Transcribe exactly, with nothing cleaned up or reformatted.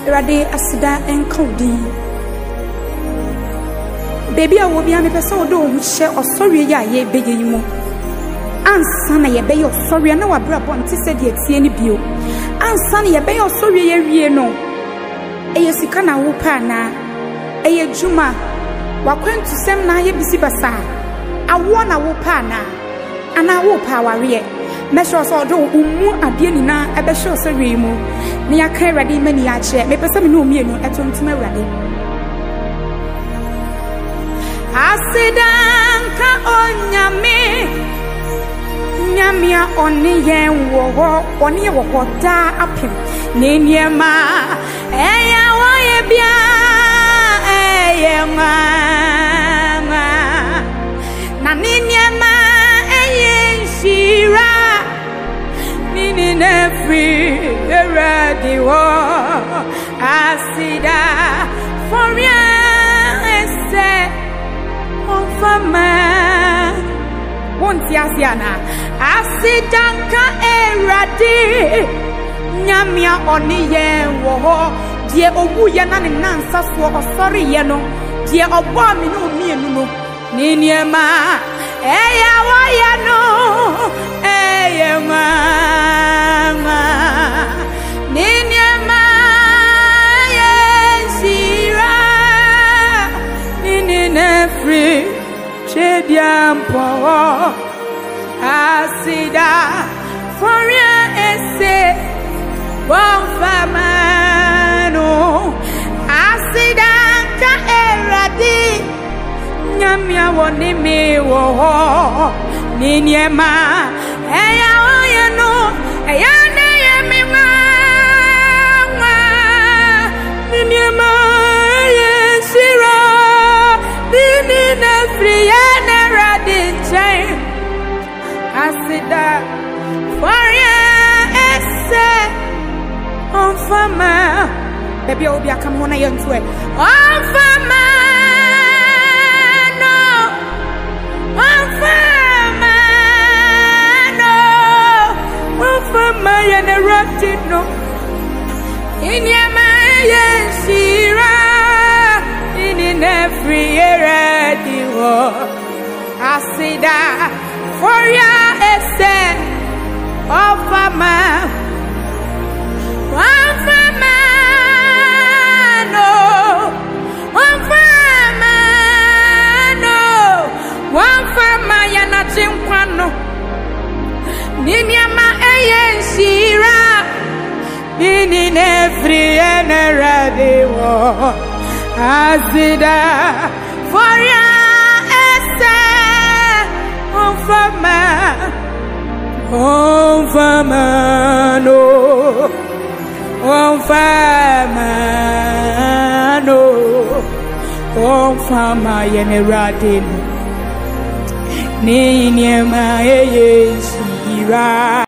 Rade asida enkodi. Baby, I will be a person who share or sorry, ya ye beg you. And son, I obey your sorry, I know I brought one to say the any bill. And son, I obey your sorry, ye no. A sikana wupana, a juma, wakwen to sem na ye bisibasa. I want a wupana, and I will power ye. Measures or do umu adianina, a besho serimu. Near ready many a chair, may person know me no at home to me ready. Asidanka onyame nyamia oni yen wo oni wo da apim ne niema eya wo ye bia eya mama na ne niema eya shira nini nefri ready wo asida for ya ese Fama won't yasiana asidanka erade nyamia oni ye wo die owu ye na ne nansa so osori ye no die obo mi no mienu no ni niema eya wo ye no eya mama ni niema ye sira ni ni ne free Chediampo asida for ya ese one famano asida ka eradi nyamia woni mi wo ni niema eya oya no eya na ye mi ma ni niema ye sira ni na free Asida for ya esse on fama baby obi akam ho na ye ntu e on fama no on fama no on fama ya ne rati no inyama ye shira in every ready wo asida for ya esse of a man one for man no one for man no one for man ya na chinkwano ninyama eye shira nini nefri enerade wo asida for ya esse Fama, oh fama no, oh fama no, oh fama yeneradin, ni niema ye shira.